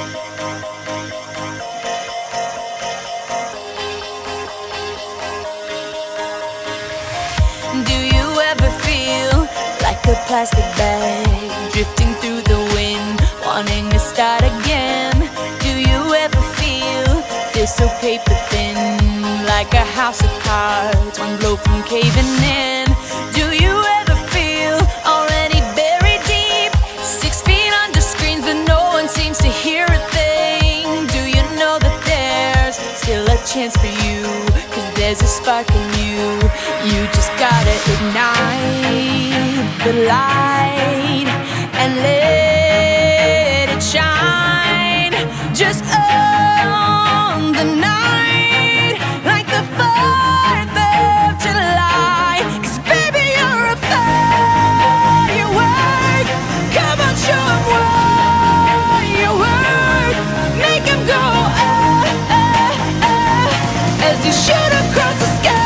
Do you ever feel like a plastic bag drifting through the wind, wanting to start again? Do you ever feel so paper thin, like a house of cards, one blow from caving in? Do you ever feel already buried deep, 6 feet under screens but no one seems to hear a thing? Do you know that there's still a chance for you, 'cause there's a spark in you? You just gotta ignite the light and let it shine. Just on the night, like the 4th of July. 'Cause baby, you're a firework. Come on, show 'em what you work. Make 'em go as you shoot across the sky.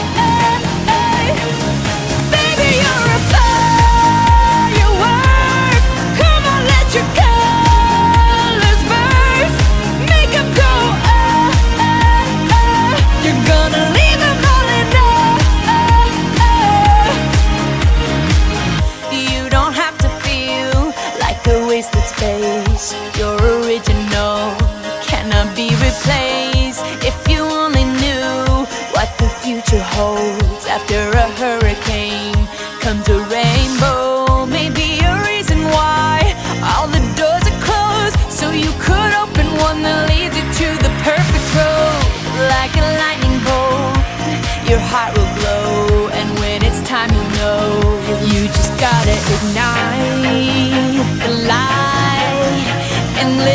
Wasted space, your original cannot be replaced. If you only knew what the future holds, after a hurricane comes a rainbow. Maybe a reason why all the doors are closed, so you could open one that leads you to the perfect road. Like a lightning bolt, your heart will glow, and when it's time you'll know. You just gotta ignite the light and